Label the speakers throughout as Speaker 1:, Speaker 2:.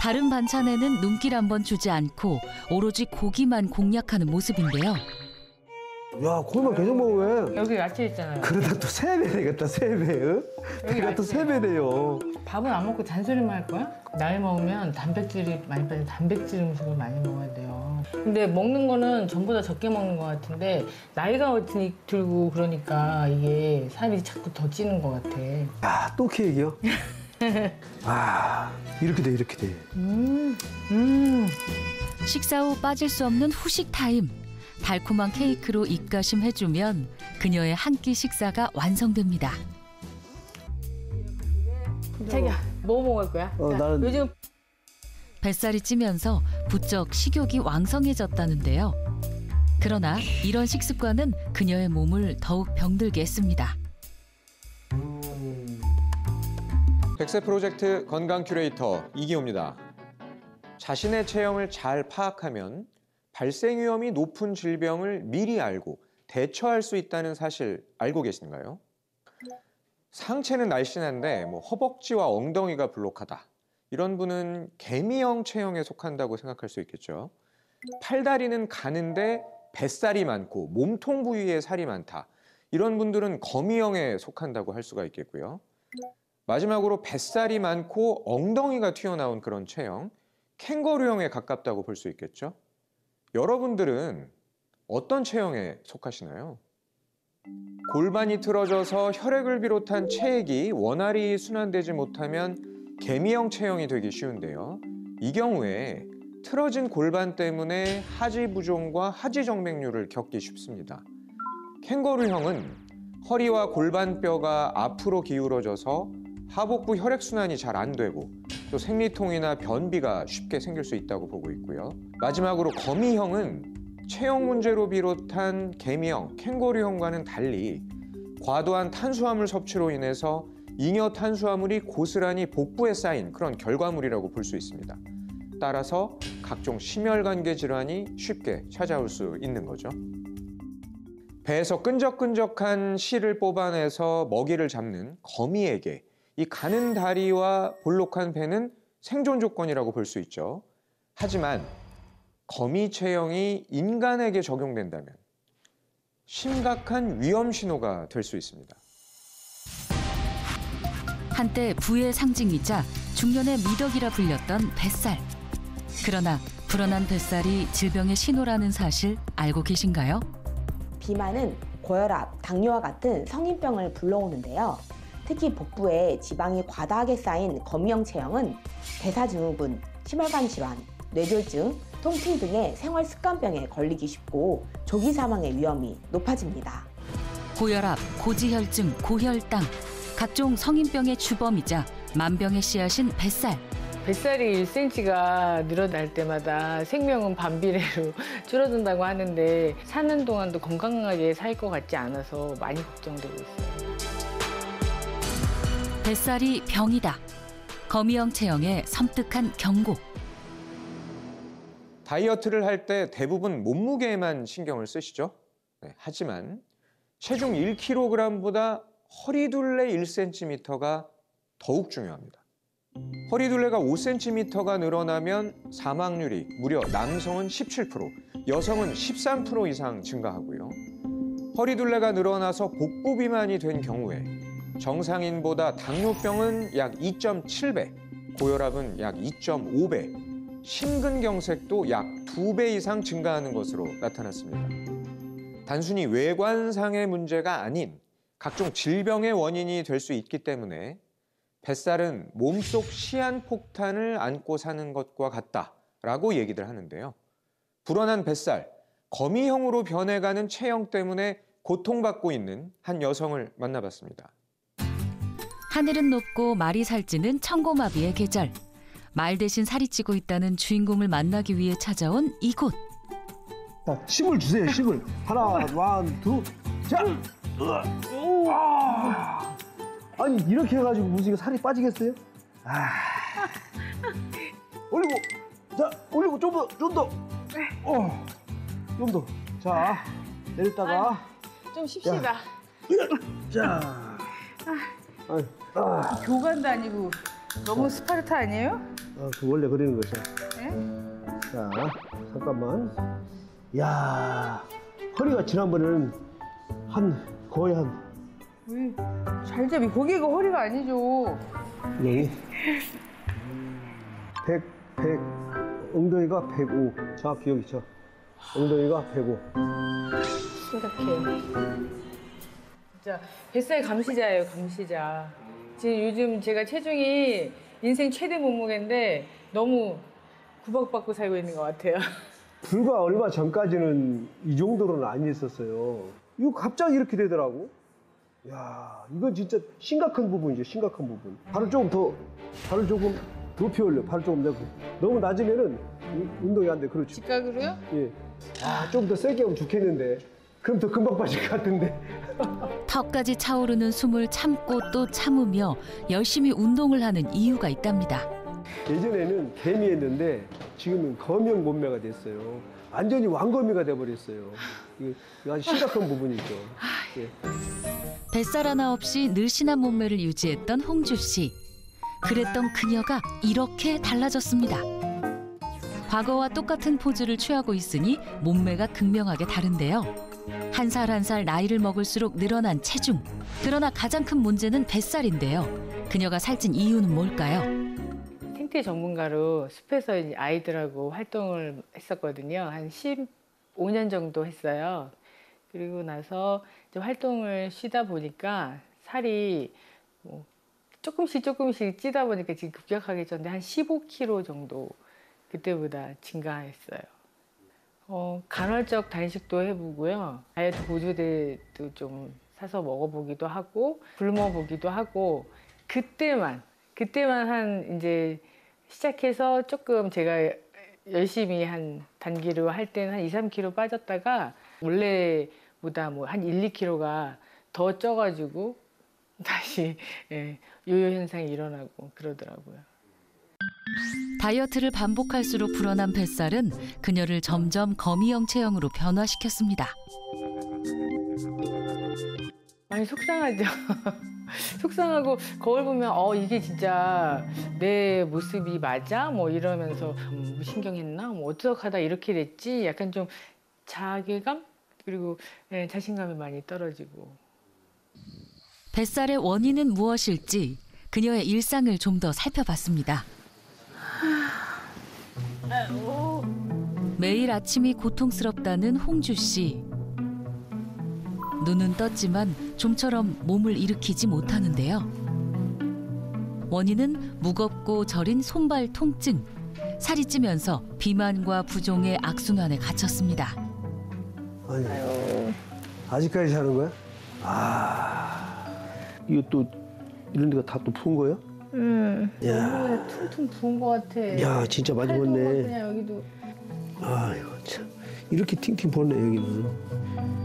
Speaker 1: 다른 반찬에는 눈길 한번 주지 않고 오로지 고기만 공략하는 모습인데요.
Speaker 2: 야, 고기만 계속 먹어 왜?
Speaker 3: 여기 야채 있잖아요.
Speaker 2: 그러다 또 3배 되겠다, 3배. 응? 배가 또 3배 돼요.
Speaker 3: 밥은 안 먹고 잔소리만 할 거야? 나이 먹으면 단백질이 많이 빠진 단백질 음식을 많이 먹어야 돼요. 근데 먹는 거는 전보다 적게 먹는 것 같은데 나이가 들고 그러니까 이게 살이 자꾸 더 찌는 것 같아.
Speaker 2: 야, 또 케이크요? 아, 이렇게 돼, 이렇게 돼.
Speaker 1: 식사 후 빠질 수 없는 후식 타임. 달콤한 케이크로 입가심해주면 그녀의 한 끼 식사가 완성됩니다.
Speaker 3: 자기야, 뭐 먹을 거야?
Speaker 2: 나는
Speaker 3: 요즘
Speaker 1: 뱃살이 찌면서 부쩍 식욕이 왕성해졌다는데요. 그러나 이런 식습관은 그녀의 몸을 더욱 병들게 했습니다.
Speaker 4: 백세 프로젝트 건강 큐레이터 이기호입니다. 자신의 체형을 잘 파악하면 발생 위험이 높은 질병을 미리 알고 대처할 수 있다는 사실 알고 계신가요? 상체는 날씬한데 허벅지와 엉덩이가 불룩하다. 이런 분은 개미형 체형에 속한다고 생각할 수 있겠죠. 팔다리는 가는데 뱃살이 많고 몸통 부위에 살이 많다. 이런 분들은 거미형에 속한다고 할 수가 있겠고요. 마지막으로 뱃살이 많고 엉덩이가 튀어나온 그런 체형, 캥거루형에 가깝다고 볼 수 있겠죠. 여러분들은 어떤 체형에 속하시나요? 골반이 틀어져서 혈액을 비롯한 체액이 원활히 순환되지 못하면 개미형 체형이 되기 쉬운데요. 이 경우에 틀어진 골반 때문에 하지부종과 하지정맥류를 겪기 쉽습니다. 캥거루형은 허리와 골반뼈가 앞으로 기울어져서 하복부 혈액순환이 잘 안 되고 또 생리통이나 변비가 쉽게 생길 수 있다고 보고 있고요. 마지막으로 거미형은 체형 문제로 비롯한 개미형, 캥거루형과는 달리 과도한 탄수화물 섭취로 인해서 잉여 탄수화물이 고스란히 복부에 쌓인 그런 결과물이라고 볼 수 있습니다. 따라서 각종 심혈관계 질환이 쉽게 찾아올 수 있는 거죠. 배에서 끈적끈적한 실을 뽑아내서 먹이를 잡는 거미에게 이 가는 다리와 볼록한 배는 생존 조건이라고 볼 수 있죠. 하지만 거미 체형이 인간에게 적용된다면 심각한 위험 신호가 될 수 있습니다.
Speaker 1: 한때 부의 상징이자 중년의 미덕이라 불렸던 뱃살. 그러나 불어난 뱃살이 질병의 신호라는 사실 알고 계신가요?
Speaker 5: 비만은 고혈압, 당뇨와 같은 성인병을 불러오는데요. 특히 복부에 지방이 과다하게 쌓인 거미형 체형은 대사증후군, 심혈관 질환, 뇌졸중, 통풍 등의 생활 습관병에 걸리기 쉽고 조기 사망의 위험이 높아집니다.
Speaker 1: 고혈압, 고지혈증, 고혈당, 각종 성인병의 주범이자 만병의 씨앗인 뱃살.
Speaker 3: 뱃살이 1cm가 늘어날 때마다 생명은 반비례로 줄어든다고 하는데 사는 동안도 건강하게 살 것 같지 않아서 많이 걱정되고 있어요.
Speaker 1: 뱃살이 병이다. 거미형 체형의 섬뜩한 경고.
Speaker 4: 다이어트를 할 때 대부분 몸무게에만 신경을 쓰시죠. 하지만 체중 1kg보다 허리둘레 1cm가 더욱 중요합니다. 허리둘레가 5cm가 늘어나면 사망률이 무려 남성은 17%, 여성은 13% 이상 증가하고요. 허리둘레가 늘어나서 복부 비만이 된 경우에 정상인보다 당뇨병은 약 2.7배, 고혈압은 약 2.5배, 심근경색도 약 2배 이상 증가하는 것으로 나타났습니다. 단순히 외관상의 문제가 아닌 각종 질병의 원인이 될 수 있기 때문에 뱃살은 몸속 시한폭탄을 안고 사는 것과 같다라고 얘기들 하는데요. 불어난 뱃살, 거미형으로 변해가는 체형 때문에 고통받고 있는 한 여성을 만나봤습니다.
Speaker 1: 하늘은 높고 말이 살찌는 청고마비의 계절. 말 대신 살이 찌고 있다는 주인공을 만나기 위해 찾아온 이곳.
Speaker 2: 자, 힘을 주세요, 힘을. 하나, 원, 투, 자! 아니, 이렇게 해가지고 무슨 이거 살이 빠지겠어요? 올리고, 자, 올리고, 좀 더. 좀 더. 자, 내렸다가.
Speaker 3: 좀 쉽시다.
Speaker 2: 자.
Speaker 3: 교관도 아니고 너무 스파르타 아니에요?
Speaker 2: 그 원래 그리는 거죠.
Speaker 3: 네?
Speaker 2: 자, 잠깐만. 야, 허리가 지난번에는 거의
Speaker 3: 잘 잡이. 고기가 허리가 아니죠.
Speaker 2: 네. 100, 엉덩이가 105. 정확히 여기 있죠. 엉덩이가 105.
Speaker 3: 심각해요. 진짜 뱃살 감시자예요, 감시자. 지금 요즘 제가 체중이 인생 최대 몸무게인데 너무 구박받고 살고 있는 것 같아요.
Speaker 2: 불과 얼마 전까지는 이 정도로는 아니었었어요. 이거 갑자기 이렇게 되더라고. 야, 이건 진짜 심각한 부분이죠, 심각한 부분. 발을 조금 높이 올려. 발을 조금 더. 너무 낮으면은 운동이 안 돼. 그렇죠.
Speaker 3: 직각으로요?
Speaker 2: 예. 아, 좀 더 세게 하면 좋겠는데. 그럼 더 금방 빠질 것 같은데.
Speaker 1: 턱까지 차오르는 숨을 참고 또 참으며 열심히 운동을 하는 이유가 있답니다.
Speaker 2: 예전에는 개미였는데 지금은 거명 몸매가 됐어요. 완전히 왕거미가 돼버렸어요. 이거 아주 심각한 부분이죠. 예.
Speaker 1: 뱃살 하나 없이 늘씬한 몸매를 유지했던 홍주 씨. 그랬던 그녀가 이렇게 달라졌습니다. 과거와 똑같은 포즈를 취하고 있으니 몸매가 극명하게 다른데요. 한 살 한 살 나이를 먹을수록 늘어난 체중. 그러나 가장 큰 문제는 뱃살인데요. 그녀가 살찐 이유는 뭘까요?
Speaker 3: 생태 전문가로 숲에서 이제 아이들하고 활동을 했었거든요. 한 15년 정도 했어요. 그리고 나서 이제 활동을 쉬다 보니까 살이 조금씩 찌다 보니까 지금 급격하게 쪘는데 한 15kg 정도 그때보다 증가했어요. 간헐적 단식도 해보고요. 다이어트 보조제도 좀 사서 먹어보기도 하고 굶어보기도 하고 그때만 한 이제 시작해서 조금 제가 열심히 한 단기로 할 때는 한 2, 3kg 빠졌다가 원래보다 뭐 한 1, 2kg가 더 쪄가지고 다시 요요 현상이 일어나고 그러더라고요.
Speaker 1: 다이어트를 반복할수록 불어난 뱃살은 그녀를 점점 거미형 체형으로 변화시켰습니다.
Speaker 3: 많이 속상하죠. 속상하고 거울 보면 이게 진짜 내 모습이 맞아? 뭐 이러면서 신경했나? 뭐 어떡하다 이렇게 됐지? 약간 좀 자괴감? 그리고 자신감이 많이 떨어지고.
Speaker 1: 뱃살의 원인은 무엇일지 그녀의 일상을 좀 더 살펴봤습니다. 매일 아침이 고통스럽다는 홍주 씨. 눈은 떴지만 좀처럼 몸을 일으키지 못하는데요. 원인은 무겁고 저린 손발 통증. 살이 찌면서 비만과 부종의 악순환에 갇혔습니다.
Speaker 2: 아니, 아직까지 자는 거야? 이거 또 이런 데가 다 또 부은 거야? 야,
Speaker 3: 퉁퉁 부은 것 같아.
Speaker 2: 야, 진짜 많이
Speaker 3: 팔도
Speaker 2: 부었네.
Speaker 3: 그냥 여기도.
Speaker 2: 아이고 참, 이렇게 팅팅 부었네 여기는.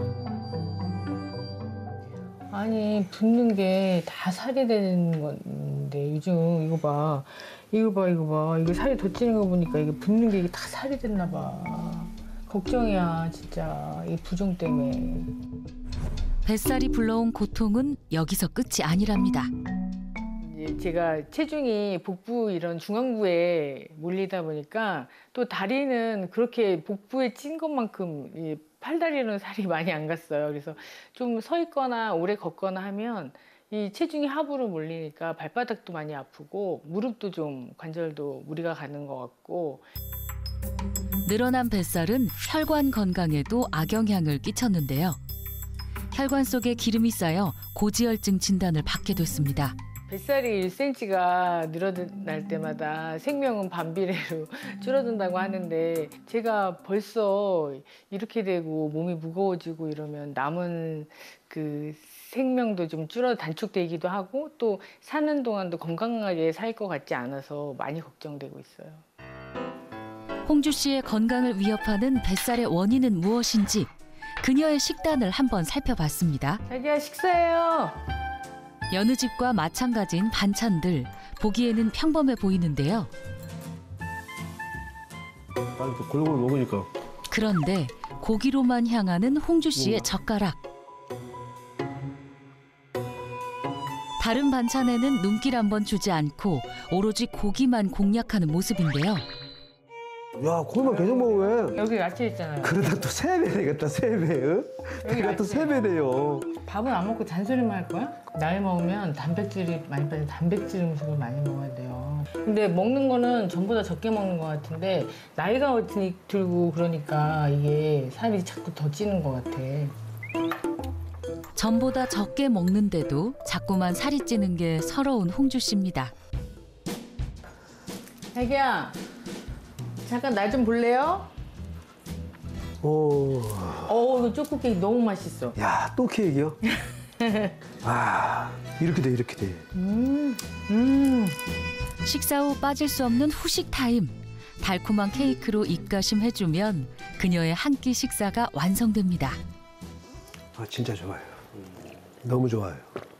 Speaker 3: 아니 붓는 게 다 살이 되는 건데 요즘 이거 봐. 이거 살이 더 찌는 거 보니까 이게 붓는 게 이게 다 살이 됐나 봐. 걱정이야 진짜 이 부종 때문에.
Speaker 1: 뱃살이 불러온 고통은 여기서 끝이 아니랍니다.
Speaker 3: 이제 제가 체중이 복부 이런 중앙부에 몰리다 보니까 또 다리는 그렇게 복부에 찐 것만큼 이 팔다리는 살이 많이 안 갔어요. 그래서 좀 서 있거나 오래 걷거나 하면 이 체중이 하부로 몰리니까 발바닥도 많이 아프고 무릎도 좀 관절도 무리가 가는 것 같고.
Speaker 1: 늘어난 뱃살은 혈관 건강에도 악영향을 끼쳤는데요. 혈관 속에 기름이 쌓여 고지혈증 진단을 받게 됐습니다.
Speaker 3: 뱃살이 1cm가 늘어날 때마다 생명은 반비례로 줄어든다고 하는데 제가 벌써 이렇게 되고 몸이 무거워지고 이러면 남은 그 생명도 좀 단축되기도 하고 또 사는 동안도 건강하게 살 것 같지 않아서 많이 걱정되고 있어요.
Speaker 1: 홍주 씨의 건강을 위협하는 뱃살의 원인은 무엇인지 그녀의 식단을 한번 살펴봤습니다.
Speaker 3: 자기야 식사해요.
Speaker 1: 여느 집과 마찬가지인 반찬들, 보기에는 평범해 보이는데요.
Speaker 2: 아니 또 골고루 먹으니까.
Speaker 1: 그런데 고기로만 향하는 홍주 씨의 젓가락. 다른 반찬에는 눈길 한번 주지 않고 오로지 고기만 공략하는 모습인데요.
Speaker 2: 야, 고기만 계속 먹어 왜?
Speaker 3: 여기 야채 있잖아요.
Speaker 2: 그러다 또 3배 되겠다, 3배. 응? 배가 또 3배 돼요.
Speaker 3: 밥은 안 먹고 잔소리만 할 거야? 나이 먹으면 단백질이 많이 빠진 단백질 음식을 많이 먹어야 돼요. 근데 먹는 거는 전보다 적게 먹는 것 같은데 나이가 들고 그러니까 이게 살이 자꾸 더 찌는 것 같아.
Speaker 1: 전보다 적게 먹는데도 자꾸만 살이 찌는 게 서러운 홍주 씨입니다.
Speaker 3: 자기야, 잠깐 나 좀 볼래요? 이거 초코 케이크 너무 맛있어.
Speaker 2: 야, 또 케이크요? 아, 이렇게 돼, 이렇게 돼.
Speaker 1: 식사 후 빠질 수 없는 후식 타임. 달콤한 케이크로 입가심 해주면 그녀의 한 끼 식사가 완성됩니다.
Speaker 2: 아, 진짜 좋아요. 너무 좋아요.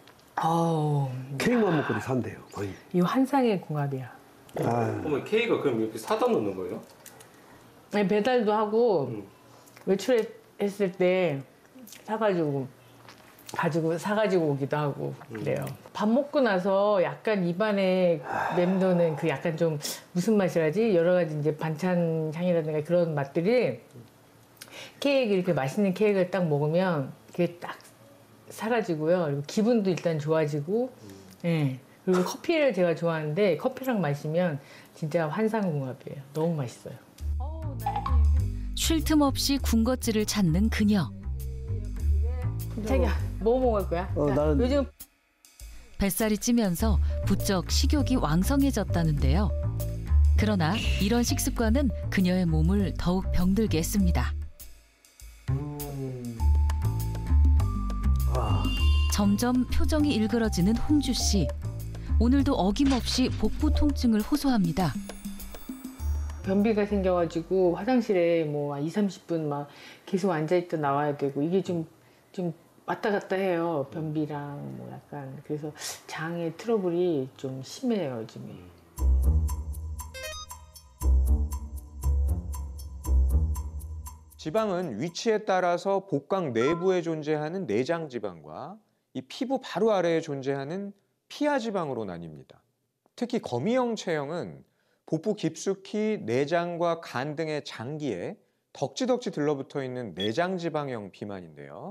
Speaker 2: 케이크만 먹고도 산대요, 거의.
Speaker 3: 이 환상의 궁합이야.
Speaker 2: 아,
Speaker 6: 그러면 케이크가 그럼 이렇게 사다 놓는 거예요?
Speaker 3: 네, 배달도 하고 외출했을 때 사가지고 오기도 하고 그래요. 밥 먹고 나서 약간 입안에 맴도는 그 약간 좀 무슨 맛이라지? 여러 가지 이제 반찬 향이라든가 그런 맛들이 케이크 이렇게 맛있는 케이크를 딱 먹으면 그게 딱 사라지고요. 그리고 기분도 일단 좋아지고, 예. 그리고 커피를 제가 좋아하는데 커피랑 마시면 진짜 환상궁합이에요. 너무 맛있어요.
Speaker 1: 쉴 틈 없이 군것질을 찾는 그녀.
Speaker 3: 자기야, 뭐 먹을 거야? 자,
Speaker 2: 나는-
Speaker 3: 요즘
Speaker 1: 뱃살이 찌면서 부쩍 식욕이 왕성해졌다는데요. 그러나 이런 식습관은 그녀의 몸을 더욱 병들게 했습니다. 점점 표정이 일그러지는 홍주 씨. 오늘도 어김없이 복부 통증을 호소합니다.
Speaker 3: 변비가 생겨가지고 화장실에 뭐 2, 30분 막 계속 앉아있다 나와야 되고 이게 좀 왔다 갔다 해요. 변비랑 뭐 약간. 그래서 장의 트러블이 좀 심해요, 요즘에.
Speaker 4: 지방은 위치에 따라서 복강 내부에 존재하는 내장 지방과 이 피부 바로 아래에 존재하는 피하 지방으로 나뉩니다. 특히 거미형 체형은 복부 깊숙이 내장과 간 등의 장기에 덕지덕지 들러붙어 있는 내장 지방형 비만인데요.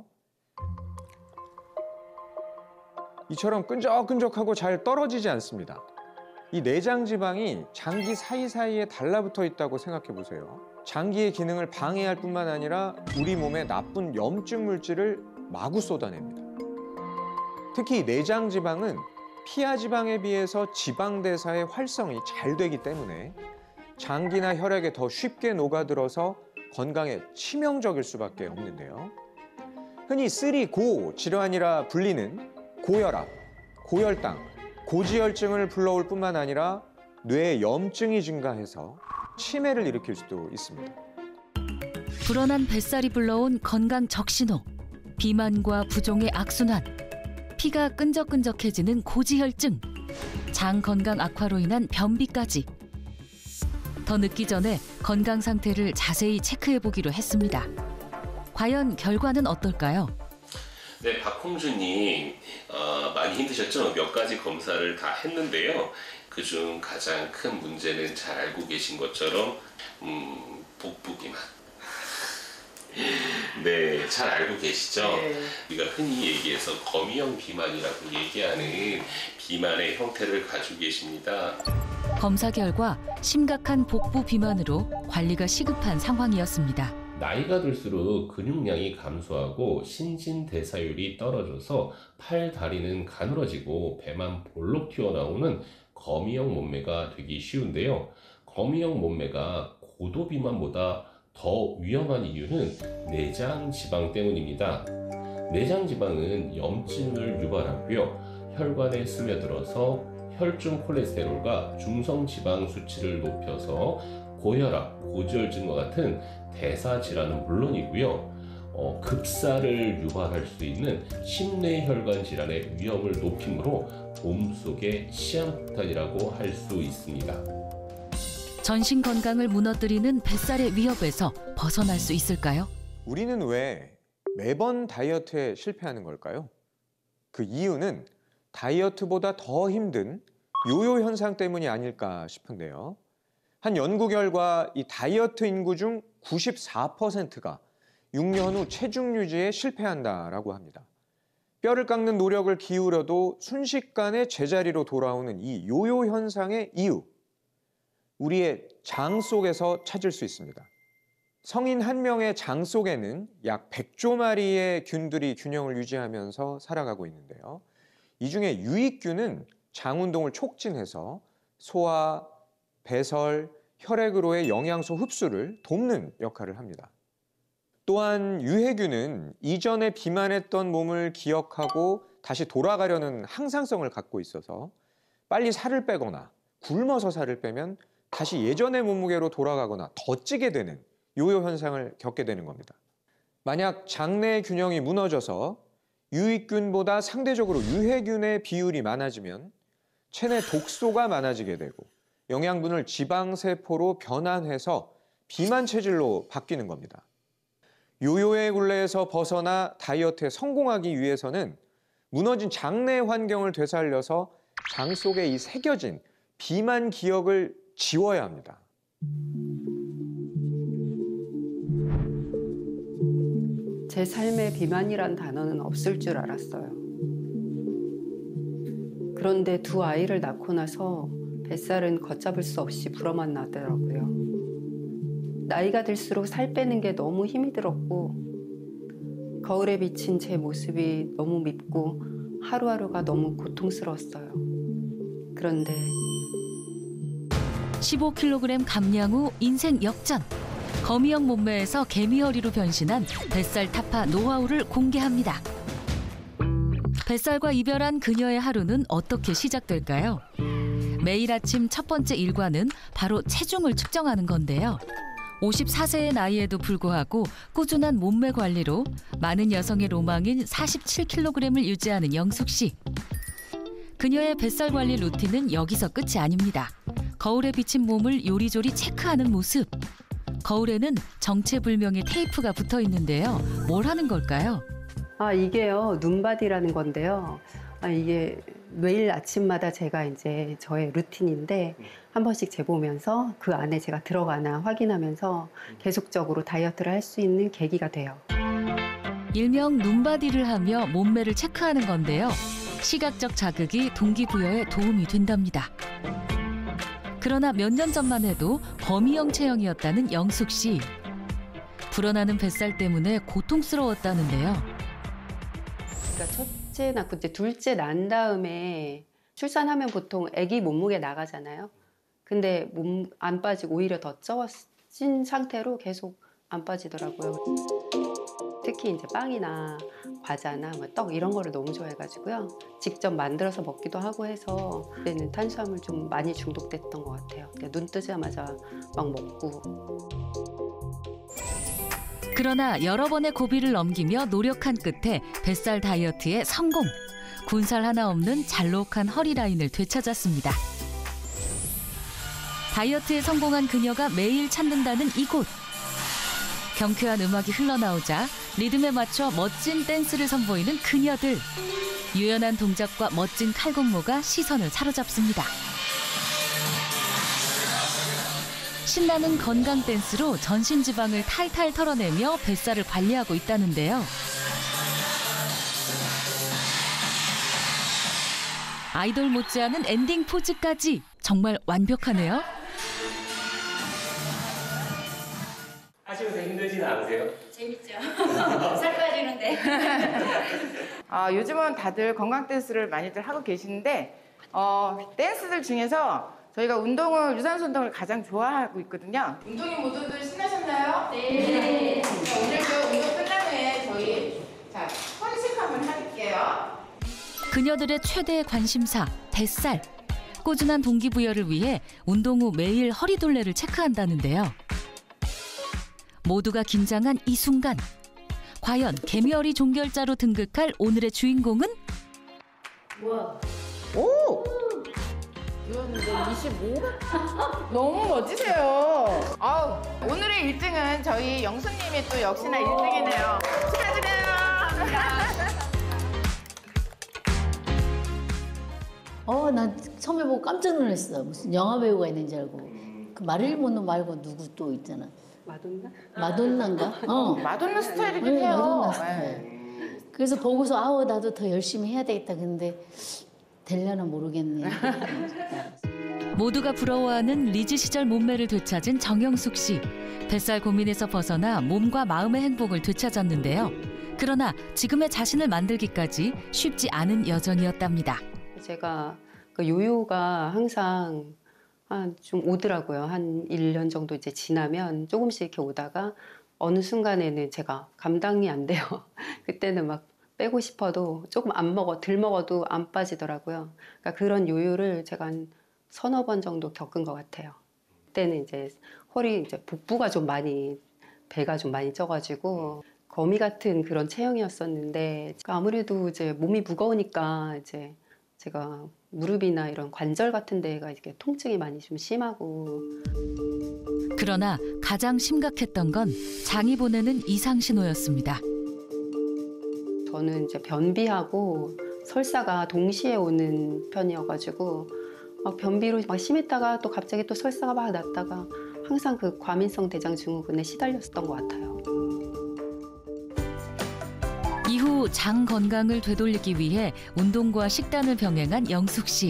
Speaker 4: 이처럼 끈적끈적하고 잘 떨어지지 않습니다. 이 내장 지방이 장기 사이사이에 달라붙어 있다고 생각해 보세요. 장기의 기능을 방해할 뿐만 아니라 우리 몸에 나쁜 염증 물질을 마구 쏟아냅니다. 특히 내장 지방은 피하 지방에 비해서 지방 대사의 활성이 잘 되기 때문에 장기나 혈액에 더 쉽게 녹아들어서 건강에 치명적일 수밖에 없는데요. 흔히 3고 질환이라 불리는 고혈압, 고혈당, 고지혈증을 불러올 뿐만 아니라 뇌에 염증이 증가해서 치매를 일으킬 수도 있습니다.
Speaker 1: 불어난 뱃살이 불러온 건강 적신호. 비만과 부종의 악순환. 피가 끈적끈적해지는 고지혈증. 장 건강 악화로 인한 변비까지. 더 늦기 전에 건강 상태를 자세히 체크해 보기로 했습니다. 과연 결과는 어떨까요?
Speaker 7: 네, 박홍주님 많이 힘드셨죠? 몇 가지 검사를 다 했는데요. 그중 가장 큰 문제는 잘 알고 계신 것처럼 복부 비만. 네, 잘 알고 계시죠?
Speaker 3: 네.
Speaker 7: 우리가 흔히 얘기해서 거미형 비만이라고 얘기하는 비만의 형태를 가지고 계십니다.
Speaker 1: 검사 결과 심각한 복부 비만으로 관리가 시급한 상황이었습니다.
Speaker 7: 나이가 들수록 근육량이 감소하고 신진대사율이 떨어져서 팔, 다리는 가늘어지고 배만 볼록 튀어나오는 거미형 몸매가 되기 쉬운데요. 거미형 몸매가 고도비만보다 더 위험한 이유는 내장 지방 때문입니다. 내장 지방은 염증을 유발하고요. 혈관에 스며들어서 혈중 콜레스테롤과 중성 지방 수치를 높여서 고혈압, 고지혈증과 같은 대사 질환은 물론이고요. 급사를 유발할 수 있는 심뇌혈관 질환의 위험을 높이므로 몸속의 시한폭탄이라고 할 수 있습니다.
Speaker 1: 전신 건강을 무너뜨리는 뱃살의 위협에서 벗어날 수 있을까요?
Speaker 4: 우리는 왜 매번 다이어트에 실패하는 걸까요? 그 이유는 다이어트보다 더 힘든 요요 현상 때문이 아닐까 싶은데요. 한 연구 결과 이 다이어트 인구 중 94%가 6년 후 체중 유지에 실패한다라고 합니다. 뼈를 깎는 노력을 기울여도 순식간에 제자리로 돌아오는 이 요요 현상의 이유, 우리의 장 속에서 찾을 수 있습니다. 성인 한 명의 장 속에는 약 100조 마리의 균들이 균형을 유지하면서 살아가고 있는데요. 이 중에 유익균은 장 운동을 촉진해서 소화, 배설, 혈액으로의 영양소 흡수를 돕는 역할을 합니다. 또한 유해균은 이전에 비만했던 몸을 기억하고 다시 돌아가려는 항상성을 갖고 있어서 빨리 살을 빼거나 굶어서 살을 빼면 다시 예전의 몸무게로 돌아가거나 더 찌게 되는 요요 현상을 겪게 되는 겁니다. 만약 장내 균형이 무너져서 유익균보다 상대적으로 유해균의 비율이 많아지면 체내 독소가 많아지게 되고 영양분을 지방세포로 변환해서 비만 체질로 바뀌는 겁니다. 요요의 굴레에서 벗어나 다이어트에 성공하기 위해서는 무너진 장내 환경을 되살려서 장 속에 이 새겨진 비만 기억을 지워야 합니다.
Speaker 8: 제 삶에 비만이란 단어는 없을 줄 알았어요. 그런데 두 아이를 낳고 나서 뱃살은 걷잡을 수 없이 불어만 나더라고요. 나이가 들수록 살 빼는 게 너무 힘이 들었고 거울에 비친 제 모습이 너무 밉고 하루하루가 너무 고통스러웠어요. 그런데
Speaker 1: 15kg 감량 후 인생 역전. 거미형 몸매에서 개미허리로 변신한 뱃살 타파 노하우를 공개합니다. 뱃살과 이별한 그녀의 하루는 어떻게 시작될까요? 매일 아침 첫 번째 일과는 바로 체중을 측정하는 건데요. 54세의 나이에도 불구하고 꾸준한 몸매 관리로 많은 여성의 로망인 47kg을 유지하는 영숙 씨. 그녀의 뱃살 관리 루틴은 여기서 끝이 아닙니다. 거울에 비친 몸을 요리조리 체크하는 모습. 거울에는 정체불명의 테이프가 붙어 있는데요. 뭘 하는 걸까요?
Speaker 8: 이게요, 눈바디라는 건데요. 이게 매일 아침마다 제가 이제 저의 루틴인데 한 번씩 재보면서 그 안에 제가 들어가나 확인하면서 계속적으로 다이어트를 할 수 있는 계기가 돼요.
Speaker 1: 일명 눈바디를 하며 몸매를 체크하는 건데요. 시각적 자극이 동기부여에 도움이 된답니다. 그러나 몇 년 전만 해도 거미형 체형이었다는 영숙 씨. 불어나는 뱃살 때문에 고통스러웠다는데요.
Speaker 8: 그러니까 첫째 낳고 이제 둘째 난 다음에 출산하면 보통 아기 몸무게 나가잖아요. 근데 몸 안 빠지고 오히려 더 쪄진 상태로 계속 안 빠지더라고요. 특히 이제 빵이나 과자나 떡 이런 거를 너무 좋아해가지고요. 직접 만들어서 먹기도 하고 해서 그때는 탄수화물 좀 많이 중독됐던 것 같아요. 눈 뜨자마자 막 먹고.
Speaker 1: 그러나 여러 번의 고비를 넘기며 노력한 끝에 뱃살 다이어트에 성공. 군살 하나 없는 잘록한 허리 라인을 되찾았습니다. 다이어트에 성공한 그녀가 매일 찾는다는 이곳. 경쾌한 음악이 흘러나오자 리듬에 맞춰 멋진 댄스를 선보이는 그녀들. 유연한 동작과 멋진 칼군무가 시선을 사로잡습니다. 신나는 건강 댄스로 전신 지방을 탈탈 털어내며 뱃살을 관리하고 있다는데요. 아이돌 못지않은 엔딩 포즈까지 정말 완벽하네요.
Speaker 6: 하시면서 힘들진 않으세요?
Speaker 9: 재밌죠. 살 빠지는데.
Speaker 10: 요즘은 다들 건강 댄스를 많이들 하고 계시는데 댄스들 중에서 저희가 운동을 유산소 운동을 가장 좋아하고 있거든요. 운동이 모두들 신나셨나요?
Speaker 9: 네.
Speaker 10: 오늘도 운동 끝난 후에 저희 허리식 한번 해볼게요.
Speaker 1: 그녀들의 최대의 관심사, 뱃살. 꾸준한 동기부여를 위해 운동 후 매일 허리둘레를 체크한다는데요. 모두가 긴장한 이 순간. 과연 개미허리 종결자로 등극할 오늘의 주인공은?
Speaker 9: 우와.
Speaker 10: 오! 이었는데 25? 너무 멋지세요. 오늘의 1등은 저희 영수님이 또 역시나 1등이네요. 축하드려요.
Speaker 11: 난 처음에 보고 깜짝 놀랐어. 무슨 영화 배우가 있는 줄 알고. 그 마릴린 먼로 말고 누구 또 있잖아.
Speaker 8: 마돈나?
Speaker 11: 마돈나인가?
Speaker 10: 마돈나 스타일이긴
Speaker 11: 네,
Speaker 10: 해요.
Speaker 11: 마돈나 스타일. 그래서 보고서 나도 더 열심히 해야 되겠다. 근데 되려나 모르겠네.
Speaker 1: 모두가 부러워하는 리즈 시절 몸매를 되찾은 정영숙 씨. 뱃살 고민에서 벗어나 몸과 마음의 행복을 되찾았는데요. 그러나 지금의 자신을 만들기까지 쉽지 않은 여정이었답니다.
Speaker 8: 제가 그 요요가 항상 좀 오더라고요. 한 1년 정도 이제 지나면 조금씩 이렇게 오다가 어느 순간에는 제가 감당이 안 돼요. 그때는 막 빼고 싶어도 조금 덜 먹어도 안 빠지더라고요. 그러니까 그런 요요를 제가 한 서너 번 정도 겪은 것 같아요. 그때는 이제 이제 복부가 좀 많이, 배가 좀 많이 쪄가지고 거미 같은 그런 체형이었었는데 아무래도 이제 몸이 무거우니까 이제 제가 무릎이나 이런 관절 같은 데가 이렇게 통증이 많이 좀 심하고.
Speaker 1: 그러나 가장 심각했던 건 장이 보내는 이상 신호였습니다.
Speaker 8: 저는 이제 변비하고 설사가 동시에 오는 편이어가지고 변비로 막 심했다가 또 갑자기 또 설사가 막 났다가 항상 그 과민성 대장 증후군에 시달렸었던 것 같아요.
Speaker 1: 이후 장 건강을 되돌리기 위해 운동과 식단을 병행한 영숙 씨.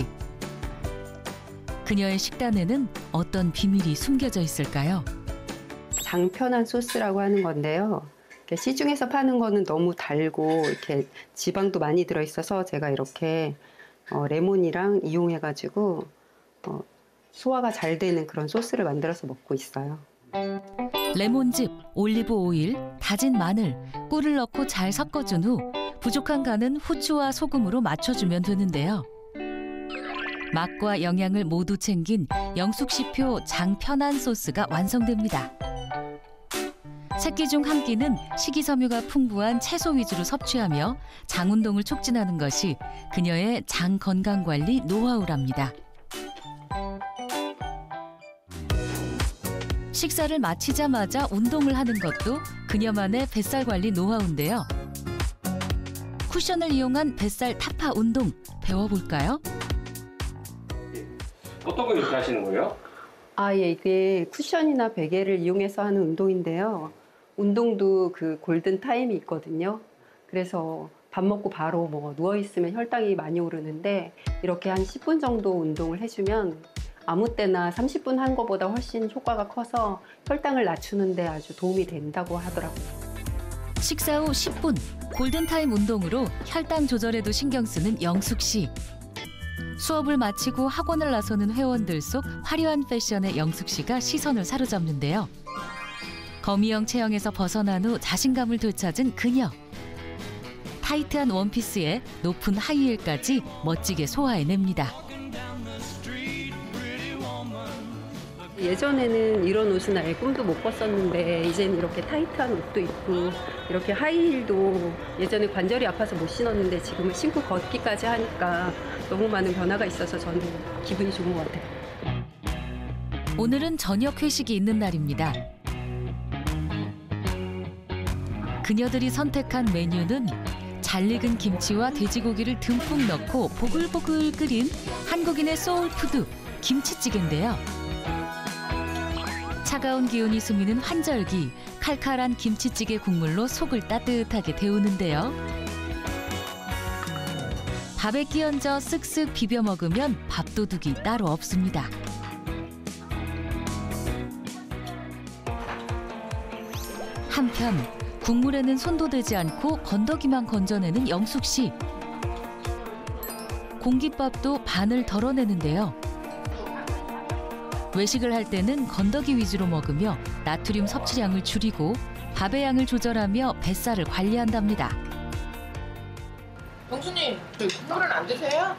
Speaker 1: 그녀의 식단에는 어떤 비밀이 숨겨져 있을까요?
Speaker 8: 장편한 소스라고 하는 건데요. 시중에서 파는 거는 너무 달고 이렇게 지방도 많이 들어있어서 제가 이렇게 레몬이랑 이용해가지고 소화가 잘 되는 그런 소스를 만들어서 먹고 있어요.
Speaker 1: 레몬즙, 올리브 오일, 다진 마늘, 꿀을 넣고 잘 섞어준 후 부족한 간은 후추와 소금으로 맞춰주면 되는데요. 맛과 영양을 모두 챙긴 영숙 씨표 장편한 소스가 완성됩니다. 세 끼 중 한 끼는 식이섬유가 풍부한 채소 위주로 섭취하며 장 운동을 촉진하는 것이 그녀의 장 건강 관리 노하우랍니다. 식사를 마치자마자 운동을 하는 것도 그녀만의 뱃살 관리 노하우인데요. 쿠션을 이용한 뱃살 타파 운동 배워볼까요?
Speaker 6: 어떤 걸 이렇게 하시는 거예요?
Speaker 8: 예, 이게 쿠션이나 베개를 이용해서 하는 운동인데요. 운동도 그 골든 타임이 있거든요. 그래서 밥 먹고 바로 누워있으면 혈당이 많이 오르는데 이렇게 한 10분 정도 운동을 해주면 아무 때나 30분 한 것보다 훨씬 효과가 커서 혈당을 낮추는 데 아주 도움이 된다고 하더라고요.
Speaker 1: 식사 후 10분 골든타임 운동으로 혈당 조절에도 신경 쓰는 영숙 씨. 수업을 마치고 학원을 나서는 회원들 속 화려한 패션의 영숙 씨가 시선을 사로잡는데요. 거미형 체형에서 벗어난 후 자신감을 되찾은 그녀. 타이트한 원피스에 높은 하이힐까지 멋지게 소화해냅니다.
Speaker 8: 예전에는 이런 옷은 아예 꿈도 못 꿨었는데 이제는 이렇게 타이트한 옷도 입고 이렇게 하이힐도 예전에 관절이 아파서 못 신었는데 지금은 신고 걷기까지 하니까 너무 많은 변화가 있어서 저는 기분이 좋은 것 같아요.
Speaker 1: 오늘은 저녁 회식이 있는 날입니다. 그녀들이 선택한 메뉴는 잘 익은 김치와 돼지고기를 듬뿍 넣고 보글보글 끓인 한국인의 소울푸드 김치찌개인데요. 차가운 기운이 스미는 환절기, 칼칼한 김치찌개 국물로 속을 따뜻하게 데우는데요. 밥에 끼얹어 쓱쓱 비벼 먹으면 밥도둑이 따로 없습니다. 한편 국물에는 손도 대지 않고 건더기만 건져내는 영숙 씨. 공깃밥도 반을 덜어내는데요. 외식을 할 때는 건더기 위주로 먹으며 나트륨 섭취량을 줄이고 밥의 양을 조절하며 뱃살을 관리한답니다.
Speaker 10: 영수님, 국물은 안 드세요?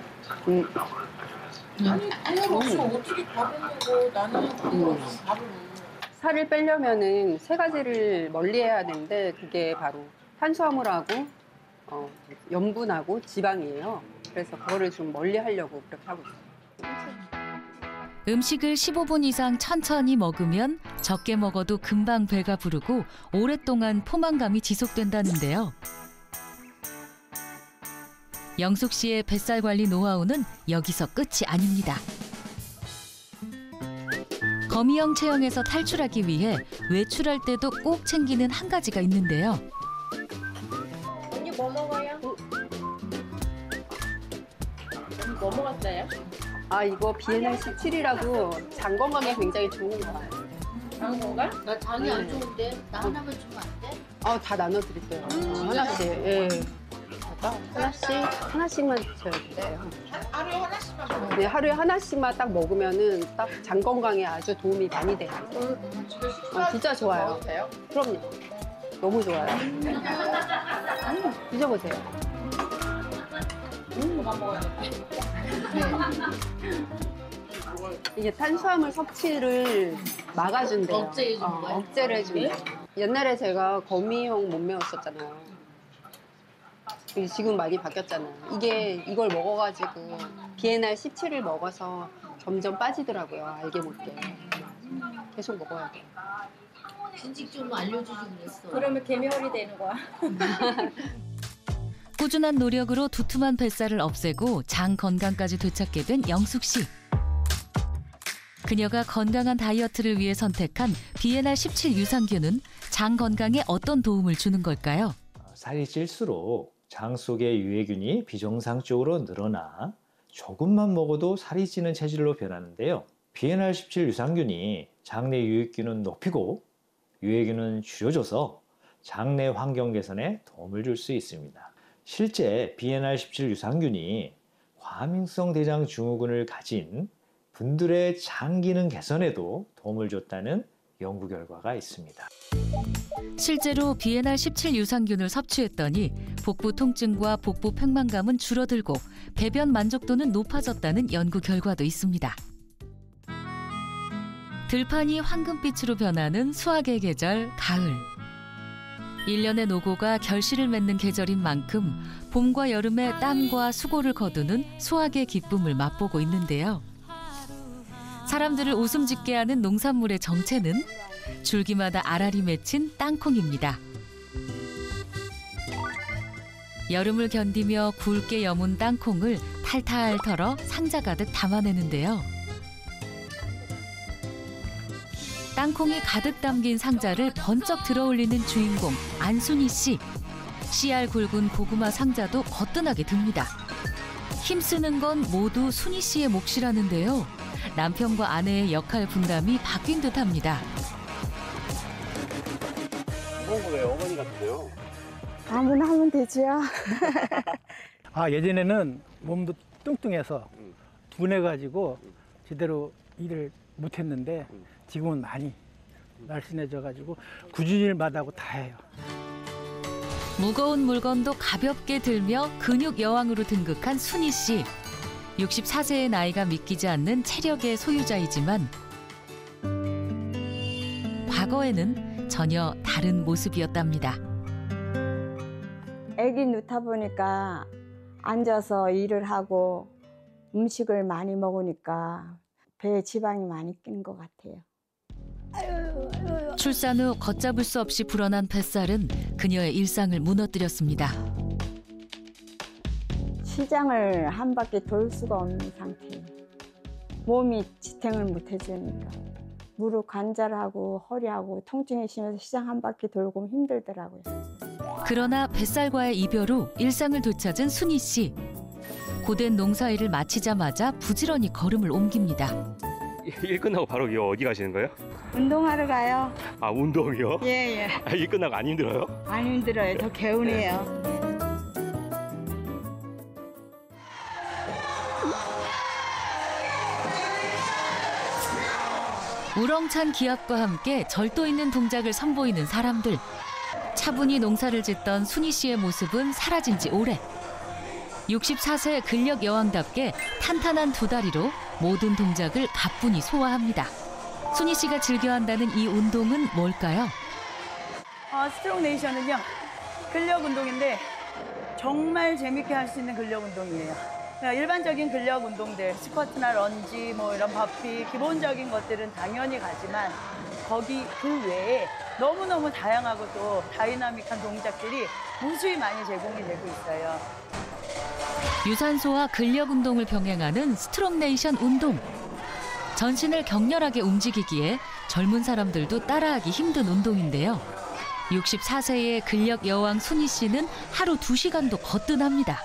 Speaker 10: 아니, 국물 없으면 어떻게 밥을 먹어? 나는 국물 없으면 밥을 먹어.
Speaker 8: 살을 빼려면은 세 가지를 멀리해야 되는데 그게 바로 탄수화물하고 염분하고 지방이에요. 그래서 그거를 좀 멀리하려고 그렇게 하고 있어요.
Speaker 1: 음식을 15분 이상 천천히 먹으면 적게 먹어도 금방 배가 부르고 오랫동안 포만감이 지속된다는데요. 영숙 씨의 뱃살 관리 노하우는 여기서 끝이 아닙니다. 거미형 체형에서 탈출하기 위해 외출할 때도 꼭 챙기는 한 가지가 있는데요.
Speaker 9: 언니 뭐 먹어요? 뭐 먹었어요?
Speaker 8: 아, 이거 비엔날 17이라고 장 건강에 굉장히 좋은 거예요.
Speaker 9: 장 건강?
Speaker 11: 나 장이 안 좋은데 나 하나만 주면 안 돼?
Speaker 8: 다 나눠드릴게요. 하나씩. 예. 하나씩만 드셔야 돼요.
Speaker 10: 하루에 하나씩만 먹어요.
Speaker 8: 네, 하루에 하나씩만 딱 먹으면은 딱 장 건강에 아주 도움이 많이 돼요. 진짜 좋아요.
Speaker 10: 돼요?
Speaker 8: 그럼요. 너무 좋아요. 드셔보세요.
Speaker 10: 그만 먹어야 돼.
Speaker 8: 이게 탄수화물 섭취를 막아준대요.
Speaker 11: 억제해주는 거야?
Speaker 8: 억제를 해준대요. 옛날에 제가 거미형 몸매였었잖아요. 근데 지금 많이 바뀌었잖아요. 이걸 먹어가지고 비엔날 17을 먹어서 점점 빠지더라고요. 알게 모르게. 계속 먹어야 돼요.
Speaker 11: 진직 좀 알려주지 그랬어.
Speaker 9: 그러면 개미홀이 되는 거야.
Speaker 1: 꾸준한 노력으로 두툼한 뱃살을 없애고 장 건강까지 되찾게 된 영숙 씨. 그녀가 건강한 다이어트를 위해 선택한 비엔날 17 유산균은 장 건강에 어떤 도움을 주는 걸까요?
Speaker 12: 살이 찔수록 장 속의 유해균이 비정상적으로 늘어나 조금만 먹어도 살이 찌는 체질로 변하는데요. 비엔날 17 유산균이 장내 유익균은 높이고 유해균은 줄여줘서 장내 환경 개선에 도움을 줄 수 있습니다. 실제 비엔날 17 유산균이 과민성 대장 증후군을 가진 분들의 장 기능 개선에도 도움을 줬다는 연구 결과가 있습니다.
Speaker 1: 실제로 비엔날 17 유산균을 섭취했더니 복부 통증과 복부 팽만감은 줄어들고 배변 만족도는 높아졌다는 연구 결과도 있습니다. 들판이 황금빛으로 변하는 수확의 계절 가을. 1년의 노고가 결실을 맺는 계절인 만큼 봄과 여름에 땀과 수고를 거두는 수확의 기쁨을 맛보고 있는데요. 사람들을 웃음 짓게 하는 농산물의 정체는 줄기마다 알알이 맺힌 땅콩입니다. 여름을 견디며 굵게 여문 땅콩을 탈탈 털어 상자 가득 담아내는데요. 땅콩이 가득 담긴 상자를 번쩍 들어올리는 주인공 안순희 씨. 씨알 굵은 고구마 상자도 거뜬하게 듭니다. 힘쓰는 건 모두 순희 씨의 몫이라는데요. 남편과 아내의 역할 분담이 바뀐 듯합니다.
Speaker 13: 왜 어머니 같아요?
Speaker 14: 아무나 하면 되지요.
Speaker 15: 예전에는 몸도 뚱뚱해서 둔해가지고 제대로 일을 못했는데 지금은 많이 날씬해져가지고 꾸준일마다고 다 해요.
Speaker 1: 무거운 물건도 가볍게 들며 근육 여왕으로 등극한 순희 씨. 64세의 나이가 믿기지 않는 체력의 소유자이지만 과거에는 전혀 다른 모습이었답니다.
Speaker 14: 애기 낳다 보니까 앉아서 일을 하고 음식을 많이 먹으니까 배에 지방이 많이 낀 것 같아요.
Speaker 1: 출산 후 걷잡을 수 없이 불어난 뱃살은 그녀의 일상을 무너뜨렸습니다.
Speaker 14: 시장을 한 바퀴 돌 수가 없는 상태예요. 몸이 지탱을 못 해주니까. 무릎 관절하고 허리하고 통증이 심해서 시장 한 바퀴 돌고 힘들더라고요.
Speaker 1: 그러나 뱃살과의 이별 후 일상을 되찾은 순희 씨. 고된 농사일을 마치자마자 부지런히 걸음을 옮깁니다.
Speaker 13: 일 끝나고 바로 어디 가시는 거예요?
Speaker 14: 운동하러 가요.
Speaker 13: 아, 운동이요?
Speaker 14: 예.
Speaker 13: 일 끝나고 안 힘들어요?
Speaker 14: 안 힘들어요. 더 개운해요.
Speaker 1: 우렁찬 기합과 함께 절도 있는 동작을 선보이는 사람들. 차분히 농사를 짓던 순희 씨의 모습은 사라진 지 오래. 64세 근력 여왕답게 탄탄한 두 다리로 모든 동작을 가뿐히 소화합니다. 순희 씨가 즐겨한다는 이 운동은 뭘까요?
Speaker 16: 스트롱 네이션은요, 근력 운동인데 정말 재밌게 할 수 있는 근력 운동이에요. 일반적인 근력 운동들, 스쿼트나 런지, 이런 버피, 기본적인 것들은 당연히 가지만 거기 그 외에 너무너무 다양하고 또 다이나믹한 동작들이 무수히 많이 제공이 되고 있어요.
Speaker 1: 유산소와 근력 운동을 병행하는 스트롱네이션 운동. 전신을 격렬하게 움직이기에 젊은 사람들도 따라하기 힘든 운동인데요. 64세의 근력 여왕 순희 씨는 하루 2시간도 거뜬합니다.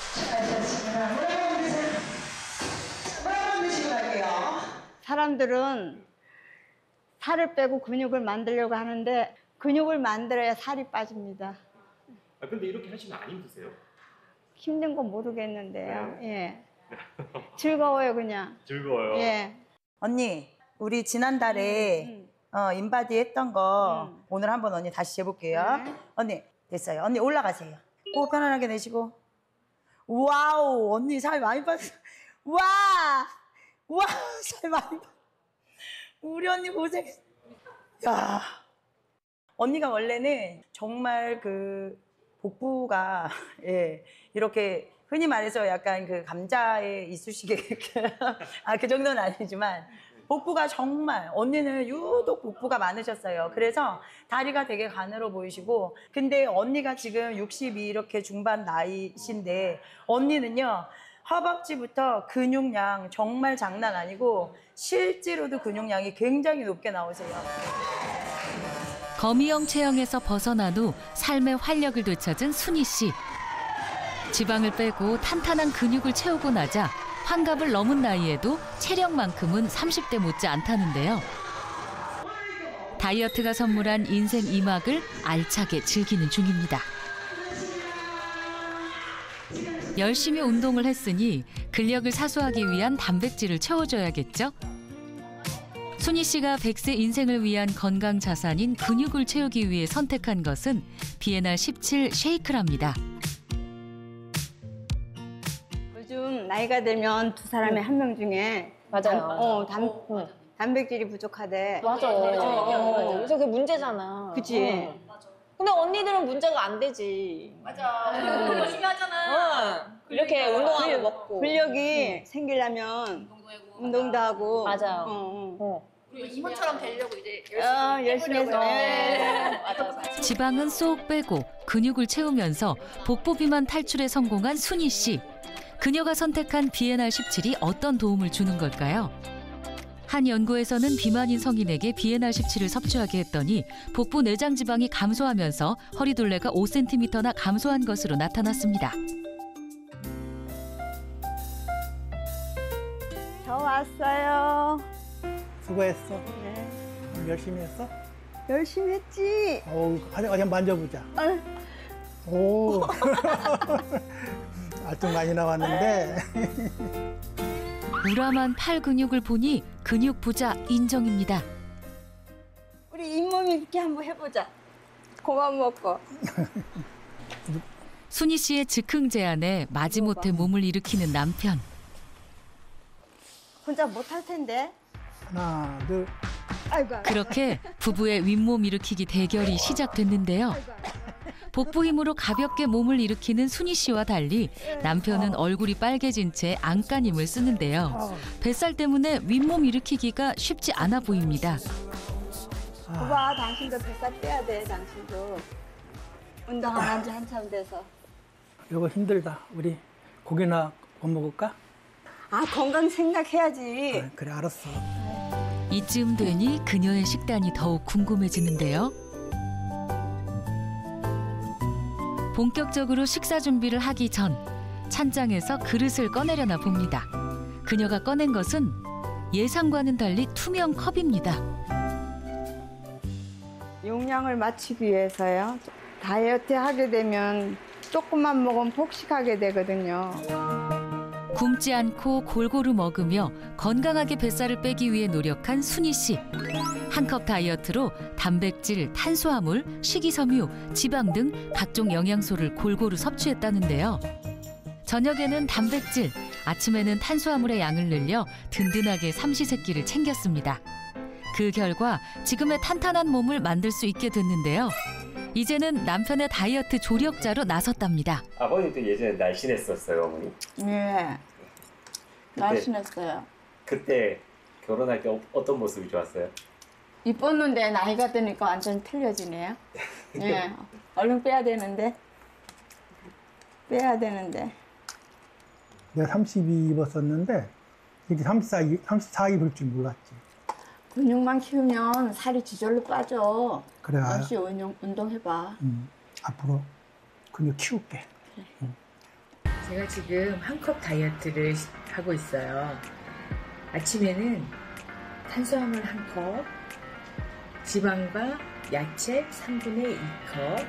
Speaker 14: 사람들은 살을 빼고 근육을 만들려고 하는데 근육을 만들어야 살이 빠집니다.
Speaker 13: 근데 이렇게 하시면 안 힘드세요?
Speaker 14: 힘든 건 모르겠는데요. 예. 즐거워요, 그냥.
Speaker 13: 즐거워요.
Speaker 14: 예.
Speaker 16: 언니, 우리 지난달에 인바디 했던 거 오늘 한번 언니 다시 재볼게요. 언니, 됐어요. 언니 올라가세요. 호흡 편안하게 내쉬고. 와우, 언니 살 많이 빠졌어. 와! 와, 살 많이 빠졌어. 우리 언니 고생했어. 야. 언니가 원래는 정말 그 복부가 예, 이렇게 흔히 말해서 약간 그 감자에 이쑤시개 그 정도는 아니지만 복부가 정말 언니는 유독 복부가 많으셨어요. 그래서 다리가 되게 가늘어 보이시고 근데 언니가 지금 62 이렇게 중반 나이신데 언니는요 허벅지부터 근육량 정말 장난 아니고 실제로도 근육량이 굉장히 높게 나오세요.
Speaker 1: 거미형 체형에서 벗어난 후 삶의 활력을 되찾은 순희 씨. 지방을 빼고 탄탄한 근육을 채우고 나자 환갑을 넘은 나이에도 체력만큼은 30대 못지 않다는데요. 다이어트가 선물한 인생 2막을 알차게 즐기는 중입니다. 열심히 운동을 했으니 근력을 사수하기 위한 단백질을 채워줘야겠죠? 순희 씨가 100세 인생을 위한 건강 자산인 근육을 채우기 위해 선택한 것은 비엔알 17 쉐이크랍니다.
Speaker 14: 요즘 나이가 들면 두 사람의 한 명 중에
Speaker 9: 맞아요.
Speaker 14: 단백질이 부족하대.
Speaker 9: 맞아. 요새 그게 문제잖아.
Speaker 14: 그치?
Speaker 9: 근데 언니들은 문제가 안 되지. 맞아. 운동 열심히 하잖아. 이렇게 운동하고 먹고.
Speaker 14: 근력이 생기려면 운동도 하고.
Speaker 9: 맞아요.
Speaker 17: 우리 이모처럼 되려고 이제
Speaker 14: 열심히 해서.
Speaker 9: 맞아.
Speaker 1: 지방은 쏙 빼고 근육을 채우면서 복부 비만 탈출에 성공한 순희 씨. 그녀가 선택한 비엔알 17이 어떤 도움을 주는 걸까요? 한 연구에서는 비만인 성인에게 비엔알 17을 섭취하게 했더니 복부 내장 지방이 감소하면서 허리둘레가 5cm나 감소한 것으로 나타났습니다.
Speaker 14: 저 왔어요.
Speaker 15: 수고했어.
Speaker 14: 네.
Speaker 15: 열심히 했어?
Speaker 14: 열심히 했지.
Speaker 15: 어디 만져보자. 오. 알통 많이 나왔는데.
Speaker 1: 우람한 팔 근육을 보니 근육 부자 인정입니다.
Speaker 14: 우리 잇몸 이렇게 한번 해보자. 고만 먹고.
Speaker 1: 순희 씨의 즉흥 제안에 마지못해 몸을 일으키는 남편.
Speaker 14: 혼자 못할 텐데.
Speaker 15: 하나, 둘.
Speaker 14: 아이고.
Speaker 1: 그렇게 부부의 윗몸 일으키기 대결이 시작됐는데요. 복부 힘으로 가볍게 몸을 일으키는 순희 씨와 달리 남편은 얼굴이 빨개진 채 안간힘을 쓰는데요. 뱃살 때문에 윗몸 일으키기가 쉽지 않아 보입니다.
Speaker 14: 오빠, 당신도 뱃살 빼야 돼, 당신도. 운동 안 한 지 한참 돼서.
Speaker 15: 이거 힘들다. 우리 고기나 못 먹을까?
Speaker 14: 건강 생각해야지.
Speaker 15: 그래, 알았어.
Speaker 1: 이쯤 되니 그녀의 식단이 더욱 궁금해지는데요. 본격적으로 식사 준비를 하기 전 찬장에서 그릇을 꺼내려나 봅니다. 그녀가 꺼낸 것은 예상과는 달리 투명 컵입니다.
Speaker 14: 용량을 맞추기 위해서요. 다이어트 하게 되면 조금만 먹으면 폭식하게 되거든요.
Speaker 1: 굶지 않고 골고루 먹으며 건강하게 뱃살을 빼기 위해 노력한 순희 씨. 한 컵 다이어트로 단백질, 탄수화물, 식이섬유, 지방 등 각종 영양소를 골고루 섭취했다는데요. 저녁에는 단백질, 아침에는 탄수화물의 양을 늘려 든든하게 삼시세끼를 챙겼습니다. 그 결과 지금의 탄탄한 몸을 만들 수 있게 됐는데요. 이제는 남편의 다이어트 조력자로 나섰답니다.
Speaker 13: 아버님도 예전에 날씬했었어요, 어머니?
Speaker 14: 네. 날씬했어요.
Speaker 13: 그때 결혼할 때 어떤 모습이 좋았어요?
Speaker 14: 이뻤는데 나이가 드니까 완전 틀려지네요. 네. 얼른 빼야 되는데.
Speaker 15: 내가 32 입었었는데 이게 34 입을 줄 몰랐지.
Speaker 14: 근육만 키우면 살이 저절로 빠져.
Speaker 15: 그래.
Speaker 14: 역시 운동해봐.
Speaker 15: 앞으로 근육 키울게.
Speaker 3: 제가 지금 한 컵 다이어트를 하고 있어요. 아침에는 탄수화물 1컵, 지방과 야채 3분의 2컵.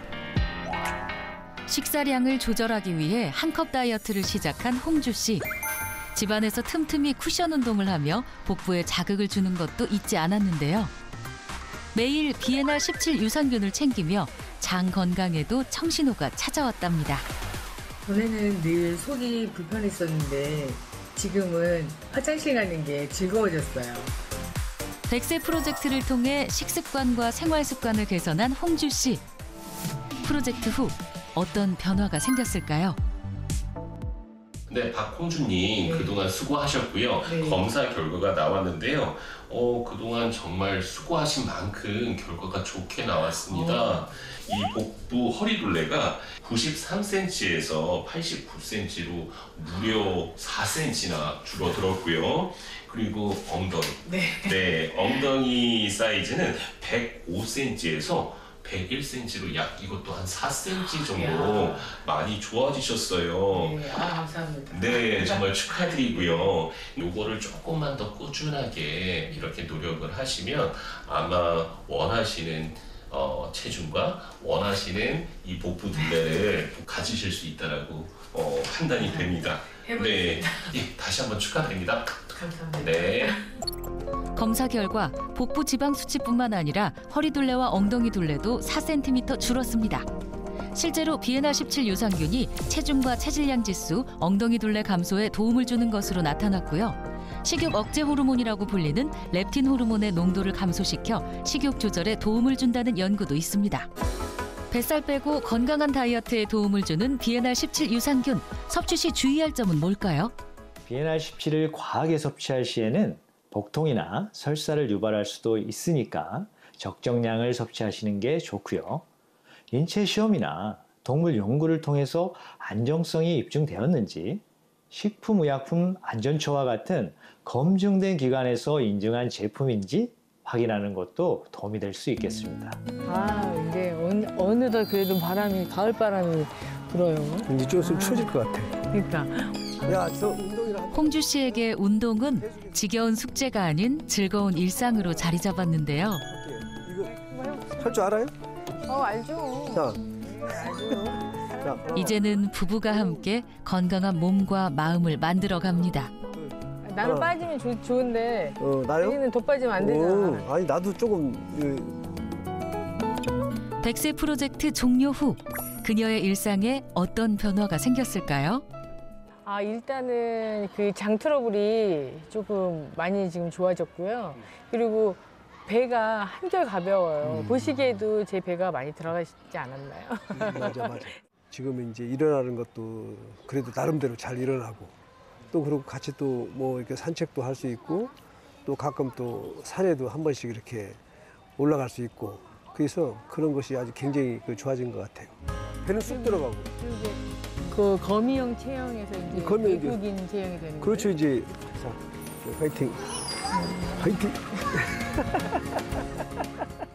Speaker 1: 식사량을 조절하기 위해 한 컵 다이어트를 시작한 홍주 씨. 집안에서 틈틈이 쿠션 운동을 하며 복부에 자극을 주는 것도 잊지 않았는데요. 매일 비엔알 17 유산균을 챙기며 장 건강에도 청신호가 찾아왔답니다.
Speaker 3: 전에는 늘 속이 불편했었는데 지금은 화장실 가는 게 즐거워졌어요.
Speaker 1: 100세 프로젝트를 통해 식습관과 생활 습관을 개선한 홍주 씨. 프로젝트 후 어떤 변화가 생겼을까요?
Speaker 7: 네, 박홍주님 그동안 수고하셨고요.
Speaker 3: 네.
Speaker 7: 검사 결과가 나왔는데요. 그동안 정말 수고하신 만큼 결과가 좋게 나왔습니다. 이 복부 허리둘레가 93cm에서 89cm로 무려 4cm나 줄어들었고요. 그리고 엉덩이. 네, 엉덩이 사이즈는 105cm에서 101cm로 약 이것도 한 4cm 정도 많이 좋아지셨어요.
Speaker 3: 네, 감사합니다.
Speaker 7: 네, 정말 축하드리고요. 요거를 조금만 더 꾸준하게 이렇게 노력을 하시면 아마 원하시는 체중과 원하시는 이 복부 둘레를 가지실 수 있다라고 판단이 됩니다. 네, 예, 다시 한번 축하드립니다.
Speaker 3: 감사합니다.
Speaker 7: 네.
Speaker 1: 검사 결과 복부 지방 수치뿐만 아니라 허리둘레와 엉덩이 둘레도 4cm 줄었습니다. 실제로 비엔알 17 유산균이 체중과 체질량 지수, 엉덩이 둘레 감소에 도움을 주는 것으로 나타났고요. 식욕 억제 호르몬이라고 불리는 렙틴 호르몬의 농도를 감소시켜 식욕 조절에 도움을 준다는 연구도 있습니다. 뱃살 빼고 건강한 다이어트에 도움을 주는 비엔알 17 유산균, 섭취 시 주의할 점은 뭘까요?
Speaker 12: 비엔알 17을 과하게 섭취할 시에는 복통이나 설사를 유발할 수도 있으니까 적정량을 섭취하시는 게 좋고요. 인체 시험이나 동물 연구를 통해서 안정성이 입증되었는지 식품의약품 안전처와 같은 검증된 기관에서 인증한 제품인지 확인하는 것도 도움이 될 수 있겠습니다.
Speaker 3: 이제 어느덧 그래도 가을 바람이 불어요.
Speaker 2: 이제 좀 있으면 추워질 것 같아.
Speaker 3: 그러니까.
Speaker 2: 야, 저 운동이나
Speaker 1: 홍주 씨에게 운동은 지겨운 숙제가 아닌 즐거운 일상으로 자리 잡았는데요.
Speaker 2: 할 줄 알아요?
Speaker 10: 알죠.
Speaker 2: 자.
Speaker 1: 이제는 부부가 함께 건강한 몸과 마음을 만들어 갑니다.
Speaker 3: 나는 빠지면 좋은데
Speaker 2: 나요?
Speaker 3: 여기는 더 빠지면 안 되잖아.
Speaker 2: 아니 나도 조금
Speaker 1: 100세 프로젝트 종료 후 그녀의 일상에 어떤 변화가 생겼을까요?
Speaker 3: 일단은 그 장 트러블이 조금 많이 지금 좋아졌고요. 그리고 배가 한결 가벼워요. 보시기에도 제 배가 많이 들어가시지 않았나요?
Speaker 2: 맞아. 지금 이제 일어나는 것도 그래도 나름대로 잘 일어나고 또 그리고 같이 또 뭐 이렇게 산책도 할 수 있고 또 가끔 또 산에도 한 번씩 이렇게 올라갈 수 있고 그래서 그런 것이 아주 굉장히 좋아진 것 같아요. 배는 쑥 들어가고.
Speaker 3: 그 거미형 체형에서 이제 외국인 체형이 되는 거예요.
Speaker 2: 그렇죠 이제. 자, 파이팅. 파이팅.